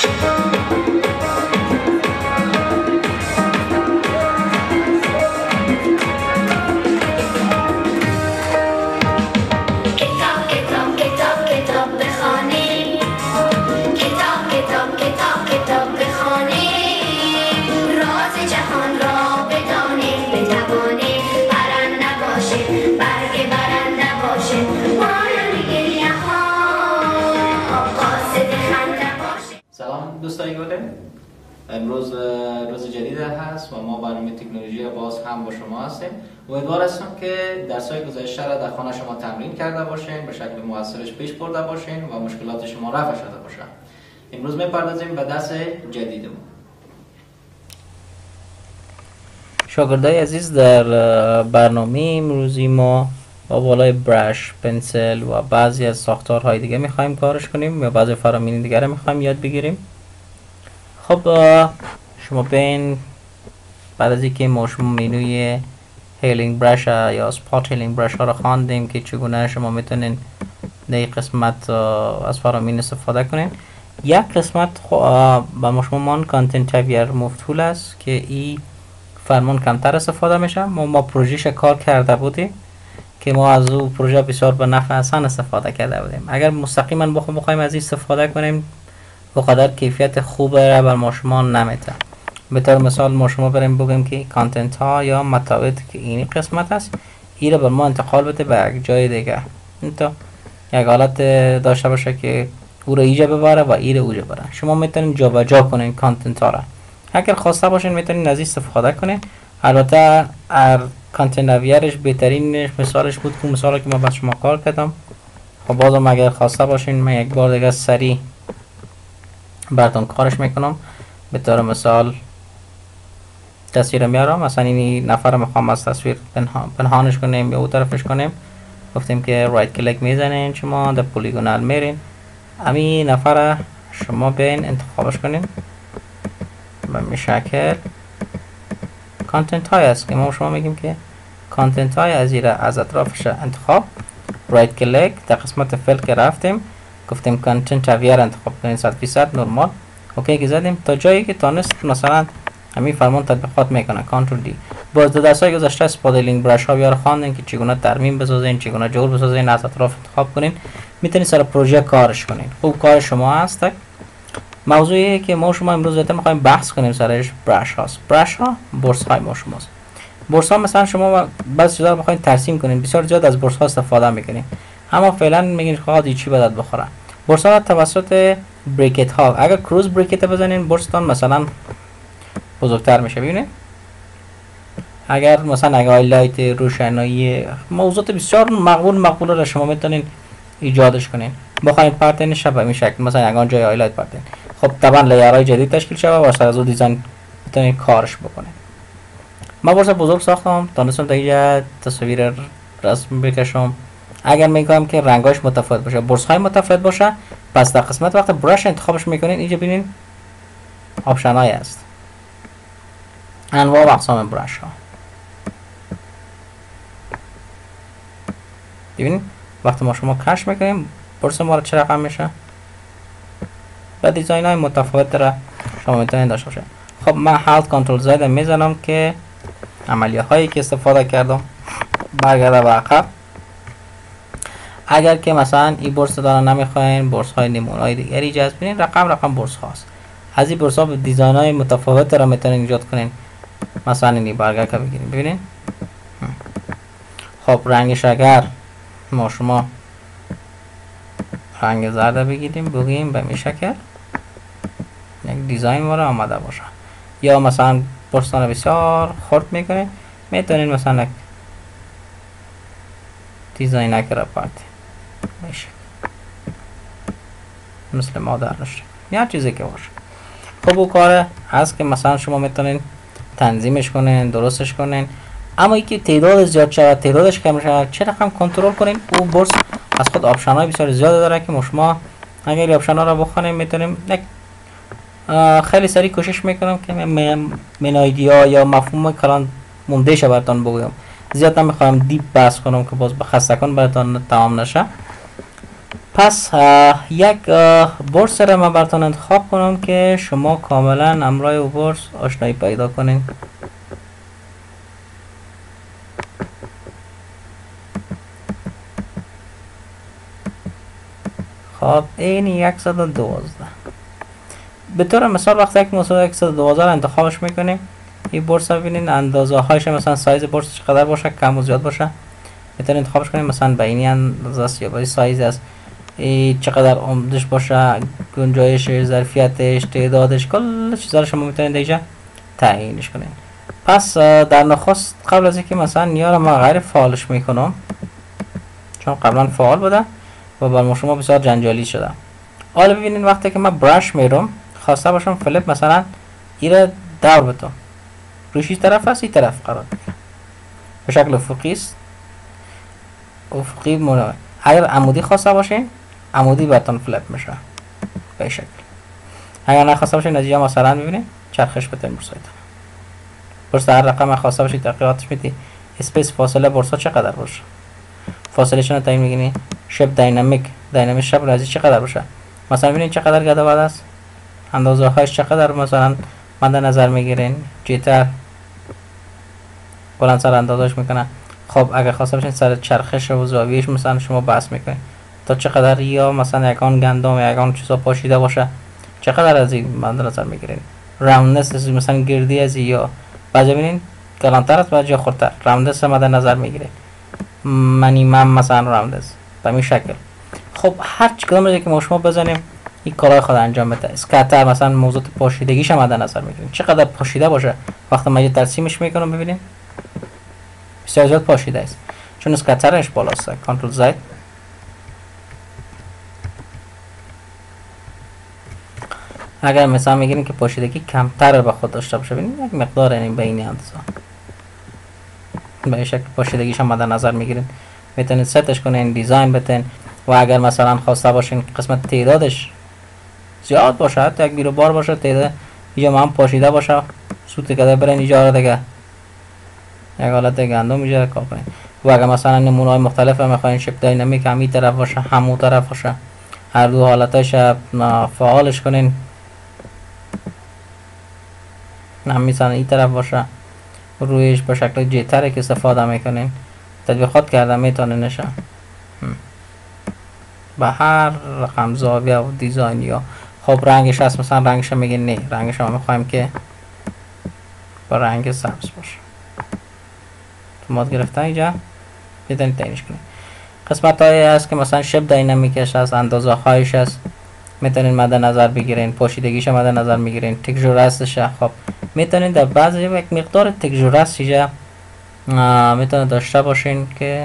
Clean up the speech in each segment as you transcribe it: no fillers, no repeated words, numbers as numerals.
دوستای گلم، امروز روز جدید هست و ما برنامه تکنولوژی باز هم با شما هستیم. امیدوار هستم که درس‌های گذشته را در خانه شما تمرین کرده باشین، به شکل موثرش پیش برده باشین و مشکلات شما رفع شده باشه. امروز میپردازیم به درس جدیدمون. شاگردای عزیز، در برنامه امروزی ما با بالای برش، پنسل و بعضی از ساختارهای دیگه میخوایم کارش کنیم یا بعضی فرامین دیگه رو میخوایم یاد بگیریم. خب شما بین بعد از اینکه ما شما مینوی هیلینگ برش یا سپات هیلینگ برش ها رو خواندیم که چگونه شما میتونین در قسمت از فرامین استفاده کنین، یک قسمت با شما مان کانتنت اویر مفتول است که این فرمان کمتر استفاده میشه. ما پروژهش کار کرده بودیم که ما از او پروژه بسیار به نفع حسن استفاده کرده بودیم. اگر مستقیما بخوایم از این استفاده کنیم بقدر کیفیت خوب را بر ما شما نمیده. به طور مثال ما شما بریم بگیم که کانتنت ها یا مطالب که این قسمت است این را بر ما انتقال بده به یک جای دیگه، تا یک حالت داشته باشه که او را ایجا ببره و این را اوجا بره. شما میتونین جا و جا کنین کانتنت ها را. اگر خواسته باشین میتونین از این استفاده کنین. البته کانتنت اویرش بهترین مثالش بود که مثالی که ما با شما کار کردم. خب بازم اگر خواسته باشین من یک بار دیگه سریع براتون کارش میکنم. به طور مثال تصویر میارم، مثلا این نفر میخوام از تصویر پنهانش کنیم یا او طرفش کنیم. گفتیم که رایت کلیک میزنین، شما در پولیگونال میرین، همین نفر شما بین انتخابش کنین. به این شکل کانتنت های است که ما شما میگیم که کانتنت های از اطرافش انتخاب. رایت کلیک در قسمت فیل که رفتیم گفتیم کانتنت اویر انتخاب کنین 100% نرمال. اوکی که زدیم تا جایی که تانست مثلا همین فرمان تطبیقات میکنه. کنترل دی. باز در درس‌های گذشته اسپادلینگ برش ها بیار خواندین که چگونه ترمیم بسازین، چگونه جور بسازین، از اطراف انتخاب کنین، میتونین سر پروژه کارش کنین. خوب کار شما هست. موضوعی که ما شما امروز میخوایم بحث کنیم سرش برش هاست. برش ها برس های ما شماست. برس ها مثلا شما بعضی چیزا رو میخواین ترسیم کنین، بسیار زیاد از برس ها استفاده میکنین، اما فعلا میگین خواهد چی بدات بخوره. برس ها توسط بریکت ها، اگر کروز بریکت بزنین برستان مثلا بزرگتر میشه. ببینید اگر مثلا اگر هایلایت، روشنایی، موضوعات بسیار مقبول را شما میتونین ایجادش کنین. بخواید پرتین شب به این شکل مثلا اگر جای هایلایت پرتین، خب طبعا لیرهای جدید تشکیل شده و از او دیزاین میتونین کارش بکنین. ما برس بزرگ ساختم تونستم تا اینجا تصویر رسم بکشم. اگر میگم که رنگاش متفاوت باشه، برس های متفاوت باشه، پس در قسمت وقت برش انتخابش میکنین اینجا ببینین آپشن های است، انواع و اقسام برش ها. ببینید وقتی ما شما کش میکنیم برس ما چه رقم میشه و دیزاین های متفاوت را شما میتونید داشته باشه. خب من هالت کنترل زد میزنم که عملیه هایی که استفاده کردم برگرده به عقب. اگر که مثلا این برس دارن نمیخواین برس های نمونه های دیگری جذب کنین، رقم برس هاست. از این برس ها به دیزاین های متفاوت را میتونین ایجاد کنین. مثلا اینی برگرد که بگیرین ببینین. خب رنگش اگر ما شما رنگ زرد بگیریم بگیم به این شکل یک دیزاین ما را آمده باشه، یا مثلا برستان بسیار خرد میکنین میتونین مثلا یک دیزاین را پارتی میشه مثل مادر نشته یا چیزی که باشه. خب او کار هست که مثلا شما میتونین تنظیمش کنین، درستش کنین، اما اینکه تعداد زیاد شود تعدادش کم شود چه رقم کنترل کنین. او برس از خود آپشن های بسیار زیاد داره که شما اگر آپشن ها را بخونیم میتونیم خیلی سریع کوشش میکنم که من ایدیا یا مفهوم کلان ممدهش براتون بگویم. زیاد نمیخوام دیپ بحث کنم که باز به خستگان براتون تمام نشه. پس یک بورس را من براتون انتخاب کنم که شما کاملا همراه او بورس آشنایی پیدا کنین. خب این 112 به طور مثال وقتی یک مثال 112 را انتخابش میکنیم، این بورس رو ببینین اندازه هایش مثلا سایز بورس چقدر باشه، کم و زیاد باشه میتونید انتخابش کنیم، مثلا بینی اندازه است یا سایز است، چقدر عمدش باشه، گنجایشش، ظرفیتش، تعدادش، کل چیزا رو شما میتونید اینجا تعیینش کنین. پس در نخست قبل از اینکه مثلا نیا رو ما غیر فعالش میکنم چون قبلا فعال بوده و برای شما بسیار جنجالی شده. حالا ببینید وقتی که من برش میرم خواسته باشم فلیپ مثلا ایره دور بتم روشی طرف است، این طرف قرار بگیره به شکل افقی است، افقی منوع. اگر عمودی خواسته باشین عمودی براتون فلیپ میشه به شکل. اگر نخواسته باشین نتیجه مثلا ببینید چرخش بتون برسایید برسه هر رقم خواسته باشید تغییراتش میدی. اسپیس فاصله برسا چقدر باشه، فاصله شون تعیین میگینی. شپ دینامیک شپ رازی چقدر باشه، مثلا ببینید چقدر گده بعد است، اندازه هاش چقدر مثلا مد نظر میگیرین، جیتر بلند سر اندازش میکنه. خب اگه خواسته باشین سر چرخش و زاویهش مثلا شما بحث میکنین تا چقدر، یا مثلا یکان گندم یا یکان چیزا پاشیده باشه چقدر از این مد نظر میگیرین. راوندنس مثلا گردی از یا بعضی ببینین کلانتر است بعضی خردتر، راوندنس مد نظر میگیرین، منیمم مثلا راوندنس به این شکل. خب هر چی کدوم که ما شما بزنیم این کارهای خود انجام بده. اسکاتر مثلا موضوع پاشیدگیش مد نظر میگیرین، چقدر پاشیده باشه. وقتی من ترسیمش میکنم ببینین بسیار زیاد پاشیده است چون اسکاترش بالاست. کنترل زد اگر مثلا میگیرین که پاشیدگی کمتر به خود داشته باشه ببینین یک مقدار یعنی بین اندازه به این شکل پاشیدگیش مد نظر میگیرین. میتونید ستش کنین، دیزاین بتین و اگر مثلا خواسته باشین قسمت تعدادش زیاد باشه حتی یک بیرو بار باشه تعداد اینجا هم پاشیده باشه سوت کده برین اینجا دیگه یک حالت گندم اینجا کار کنین. و اگر مثلا نمونه های مختلف میخواین شپ دینامیک هم این طرف باشه همون طرف باشه هر دو حالتش فعالش کنین، هم مثلا این طرف باشه رویش به شکل جیتر که استفاده میکنین تطبیقات کرده میتونه نشه به هر رقم زاویه و دیزاین. یا خب رنگش هست مثلا رنگش میگه نه رنگش ما میخوایم که با رنگ سبز باشه تو ماد گرفتن اینجا میتونید تعیینش کنید. قسمت هایی هست که مثلا شپ دینامیکش هست، اندازه هایش هست میتونید مد نظر بگیرین، پاشیدگیش مد نظر میگیرین، تکجور هستش. خب میتونید در بعضی یک مقدار تکجور هست اینجا میتونید داشته باشین که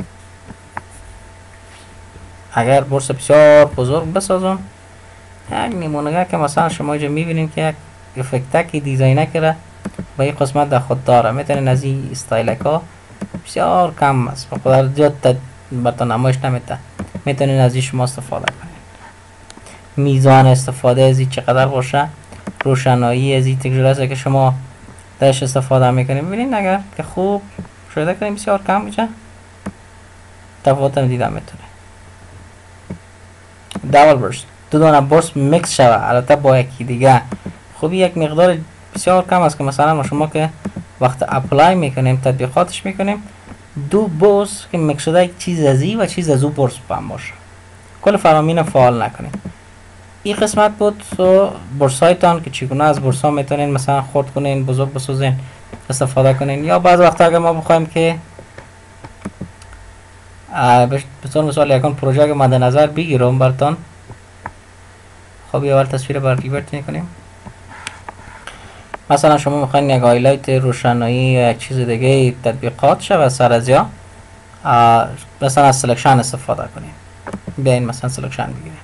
اگر بورس بسیار بزرگ بسازم یک نمونه که مثلا شما اینجا میبینید که یک افکتکی دیزاینه کرده با این قسمت در خود داره، میتونید از این استایلک ها بسیار کم است و خود زیاد براتون نمایش نمیده، میتونید از این شما استفاده کنید. میزان استفاده از این چقدر باشه، روشنایی از این تکجور است که شما درش استفاده میکنید ببینید اگر که خوب شده کنید بسیار کم میشه تفاوت دیدن میتونه. دابل برست دو دانه برست میکس شوه البته با یکی دیگه خب یک مقدار بسیار کم است که مثلا ما شما که وقت اپلای میکنیم تطبیقاتش میکنیم دو برست که میکس شده یک چیز از این و چیز از او برست بهم باشه کل فرامین فعال نکنیم. این قسمت بود برس هایتان که چگونه از برس ها میتونین مثلا خرد کنین بزرگ بسازین استفاده کنین یا بعض وقتا اگر ما بخوایم که به طور مثال یکان پروژه که مد نظر بگیرم براتون. خب یه بار تصویر بر ریورت میکنیم مثلا شما میخواین یک هایلایت روشنایی یا یک چیز دیگه تطبیقات شوه سر از یا مثلا از سلکشن استفاده کنیم بیاین مثلا سلکشن بگیریم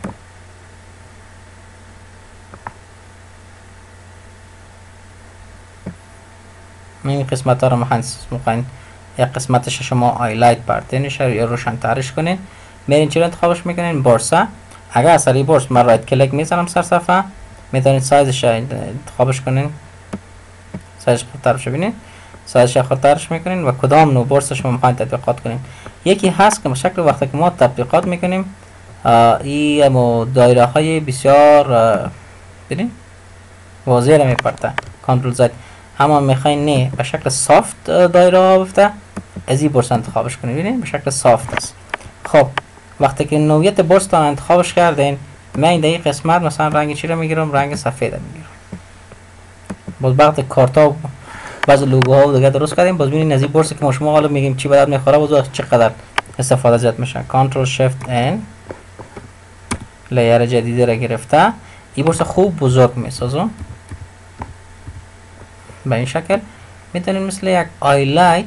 این قسمت ها رو میخواین یک قسمتش شما هایلایت پرتینش یا روشن ترش کنین میرین چی رو انتخابش میکنین بورسا. اگر از سری بورس من رایت کلیک میزنم سر صفحه میتونید سایزش انتخابش کنین سایزش خودترش ببینین سایزش خودترش میکنین و کدام نوع بورس شما میخواین تطبیقات کنین. یکی هست که به شکل وقتی که ما تطبیقات میکنیم این دایره های بسیار ببین واضح را میپرته. کنترل زد اما میخواین نه به شکل سافت دایره ها بفته، از این برس انتخابش کنید. ببینید به شکل سافت است. خب وقتی که نوعیت برس تا انتخابش کردین، من این دقیق قسمت مثلا رنگ چی رو میگیرم؟ رنگ سفید میگیرم. باز وقت کارتا و بعض لوگوها و دیگه درست کردیم، باز ببینید از این برس که ما شما حالا میگیم چی بدت میخوره، باز چقدر استفاده زیاد میشه. کنترل شیفت ان لیر جدیدی را گرفته، این برس خوب بزرگ میسازم. به این شکل میتونید مثل یک آیلایت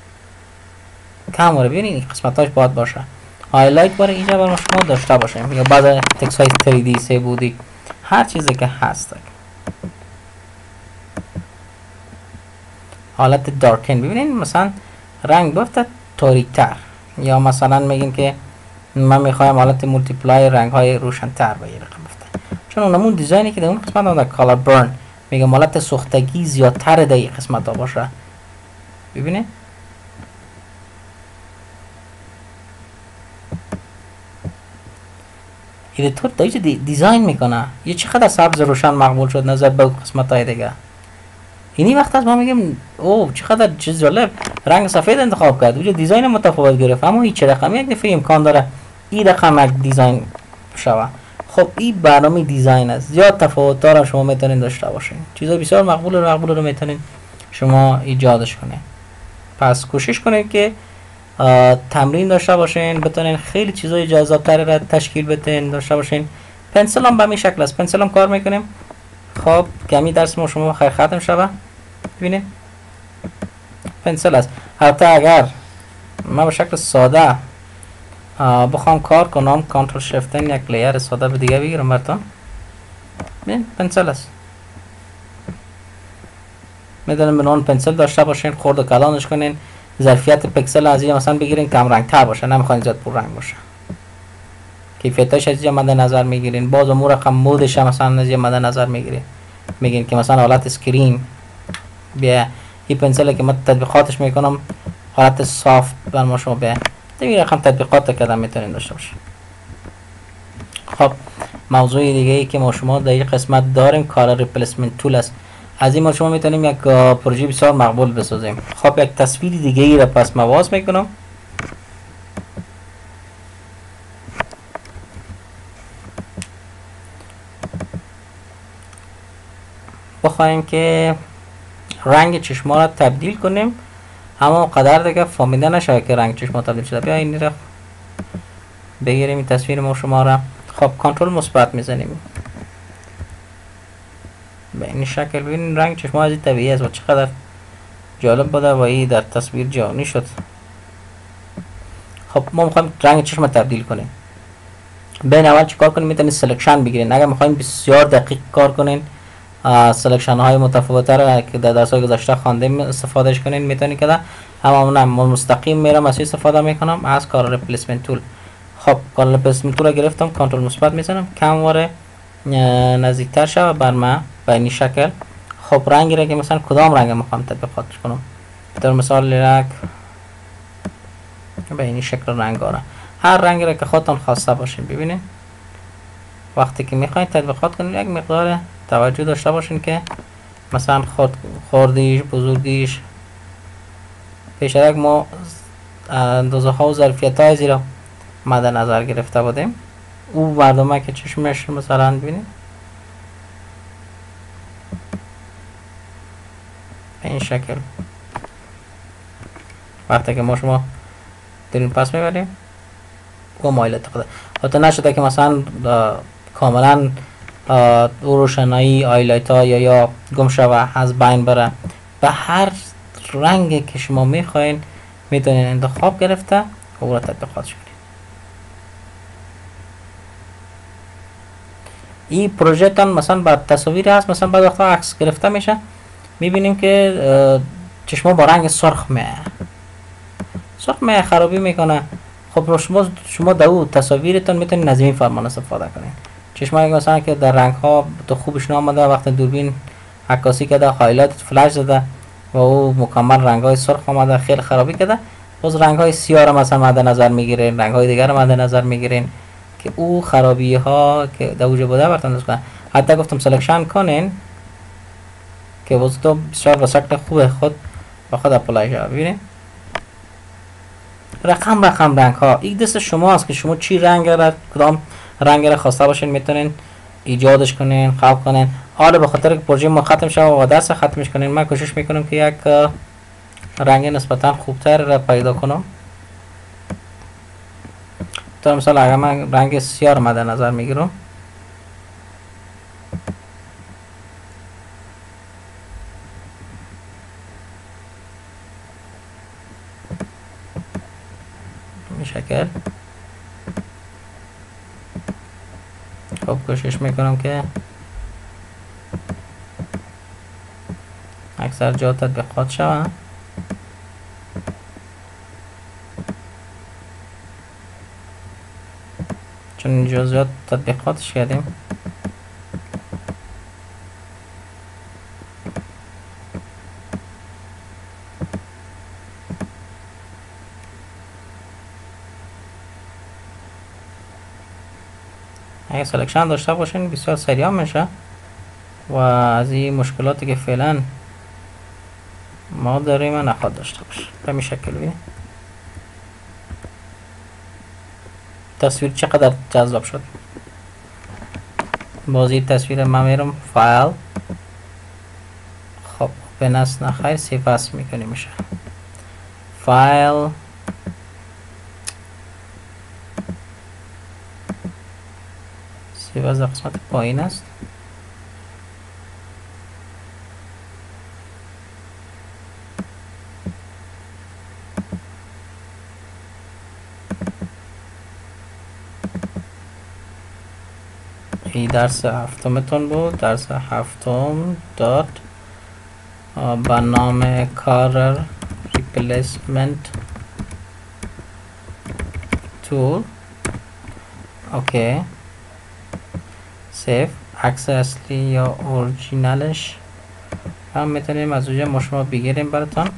کم رو ببینید، این قسمتاش باید باشه. هایلایت برای اینجا برای شما داشته باشیم، یا بعد تکس های 3D 3 بودی هر چیزی که هست. حالت دارکن ببینید مثلا رنگ بفته تاریک‌تر، یا مثلا میگین که من میخوایم حالت مولتیپلای رنگ های روشن‌تر به این رقم بفته، چون اونمون دیزاینی که در اون قسمت در کالر برن میگم حالت سوختگی زیادتر در این قسمت ها باشه. ببینید ایدیتور تا اینجا دیزاین میکنه یه چقدر سبز روشن مقبول شد نظر به قسمت های دیگه. اینی وقت از ما میگیم اوه چقدر چیز جالب، رنگ سفید انتخاب کرد، اونجا دیزاین متفاوت گرفت، اما هیچ رقم یک دفعه امکان داره این رقم یک دیزاین شوه. خب این برنامه دیزاین است، زیاد تفاوت داره شما میتونید داشته باشین، چیزای بسیار مقبول رو میتونید شما ایجادش کنید. پس کوشش کنید که تمرین داشته باشین، بتونین خیلی چیزای جذاب‌تر را تشکیل بدین داشته باشین. پنسل هم به این شکل است، پنسل هم کار میکنیم. خب کمی درس ما شما خیر ختم شوه. ببینید پنسل است. حتی اگر من به شکل ساده بخوام کار کنم، کنترل شیفت یک لیر ساده به دیگه بگیرم براتون. ببین پنسل است، میدونم به نوع پنسل داشته باشین، خرد و کلانش کنین، ظرفیت پکسل از اینجا مثلا بگیرین کم رنگ تر باشه، نمیخواین زیاد پر رنگ باشه، کیفیتش از اینجا مد نظر میگیرین. باز امور رقم مودش مثلا از اینجا مد نظر میگیرین، میگین که مثلا حالت اسکرین بیا این پنسلی که من تطبیقاتش میکنم حالت صاف بر ما شما بیا دیگه رقم تطبیقات کردم میتونین داشته باشین. خب موضوع دیگه ای که ما شما در این قسمت داریم کار ریپلیسمنت تول است. از این ما شما میتونیم یک پروژه بسیار مقبول بسازیم. خب یک تصویر دیگه ای را پس مواز میکنم. بخوایم که رنگ چشما را تبدیل کنیم، اما قدر دیگه فهمیده نشه که رنگ چشما تبدیل شده. بیا این را بگیریم این تصویر ما شما را. خب کنترل مثبت میزنیم به این شکل. ببینید رنگ چشما از این طبیعی است و چقدر جالب بوده و این در تصویر جانی شد. خب ما میخوایم رنگ چشم تبدیل کنیم. بین اول چیکار کنیم؟ میتونید سلکشن بگیرین. اگر میخوایم بسیار دقیق کار کنین، سلکشن های متفاوته را که در درس های گذشته خواندیم استفادهش کنین میتونید که اما من مستقیم میرم از استفاده میکنم از کار ریپلیسمنت تول. خب کار ریپلیسمنت تول را گرفتم، کنترل مثبت میزنم کم واره نزدیکتر شود بر من به این شکل. خب رنگی را که مثلا کدام رنگ میخوام تطبیقاتش کنم، در مثال رنگ به این شکل رنگ آره، هر رنگی را که خودتون خواسته باشین. ببینید وقتی که میخواین تطبیقات کنین یک مقدار توجه داشته باشین که مثلا خوردیش بزرگیش پیشرک ما اندازه ها و ظرفیت های زیرا مد نظر گرفته بودیم. او مردمه که چشمش مثلا ببینید به این شکل وقتی که ما شما دارین پس میبریم و مایل تقدر حتی نشده که مثلا کاملا روشنایی آیلایت ها یا گم شوه از بین بره. به هر رنگی که شما میخواین میتونین انتخاب گرفته و او را تطبیقاتش کنید. این پروژه تان مثلا با تصاویر هست، مثلا بعد وقتا عکس گرفته میشه میبینیم که چشما با رنگ سرخ خرابی میکنه. خب شما در او تصاویرتان میتونید از این فرمان استفاده کنید. چشما مثلا که در رنگ ها تو خوبش نامده وقتی دوربین عکاسی کرده هایلایت فلش زده و او مکمل رنگ های سرخ آمده خیلی خرابی کرده، باز رنگ های سیاه را مثلا مد نظر میگیرین، رنگ های دیگر را مد نظر میگیرین که او خرابی ها که در وجود بوده براتون درست کنه. حتی گفتم سلکشن کنین که واسه بسیار به شکل خوب خود با خود اپلای شود. ببینید رقم رنگ ها این دست شماست که شما چی رنگ را کدام رنگ را خواسته باشین میتونین ایجادش کنین خلق کنین. حالا به خاطر که پروژه ما ختم شد و دست ختمش کنین من کوشش میکنم که یک رنگ نسبتا خوبتر را پیدا کنم. تا مثال اگر من رنگ سیاه رو مد نظر میگیرم این شکل. خب کوشش میکنم که اکثر جا تطبیقات شوند. چون اینجا زیاد تطبیقاتش کردیم اگه سلکشن داشته باشین بسیار سریع میشه و از این مشکلاتی که فعلا ما داریم نخواد داشته باشه. به این شکل ببین تصویر چقدر جذاب شد. بازی تصویر من میرم فایل. خب به نس نخیر سیو اس میکنیم میشه فایل سیو از قسمت پایین است. این درس هفتمتون بود. درس هفتم دات با نام کارر ریپلیسمنت تول. اوکی سیف عکس اصلی یا اورجینالش هم میتونیم از اونجا ما شما بگیریم براتون.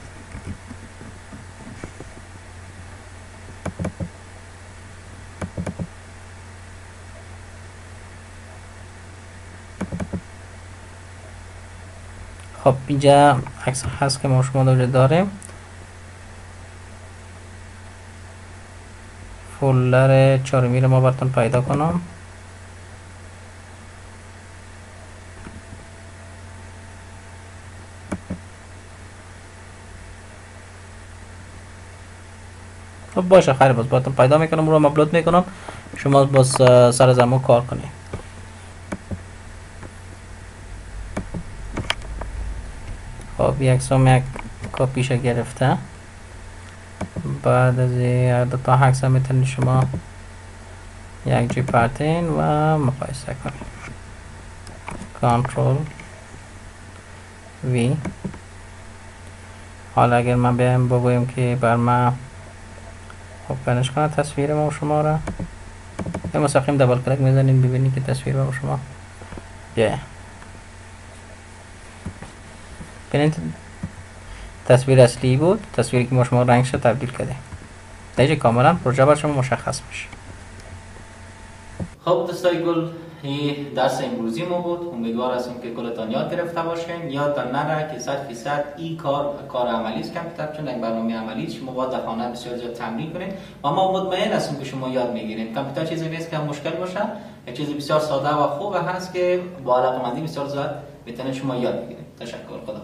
خب اینجا عکس هست که ما شما دوجه داریم. فولدر چهارمی رو ما براتون پیدا کنم. خب باشه خیلی باز براتون پیدا میکنم رو آپلود میکنم شما باز سر زمان کار کنید. خب یک سوم یک کاپیش گرفته. بعد از این دو تا عکس میتونید شما یک جی پرتین و مقایسه کنید. کنترل وی. حالا اگر من بیایم بگویم که بر من اوپنش کنه تصویر ما و شما را یا مستقیم دبل کلیک میزنید ببینید که تصویر ما و شما بیاید. ببینید تصویر اصلی بود تصویری که ما شما رنگش تبدیل کردیم. دیگه کاملا پروژه بر شما مشخص میشه. خب دوستای گل این درس امروزی ما بود. امیدوار هستم که کلتان یاد گرفته باشین. یادتان نره که 100% این کار عملی است. کامپیوتر چون یک برنامه عملی است. شما باید در خانه بسیار زیاد تمرین کنید و ما مطمئن هستم که شما یاد میگیرید. کامپیوتر چیزی نیست که مشکل باشه. یک چیز بسیار ساده و خوب هست که با علاقه‌مندی بسیار زیاد میتونه شما یاد بگیرید. تشکر. خدا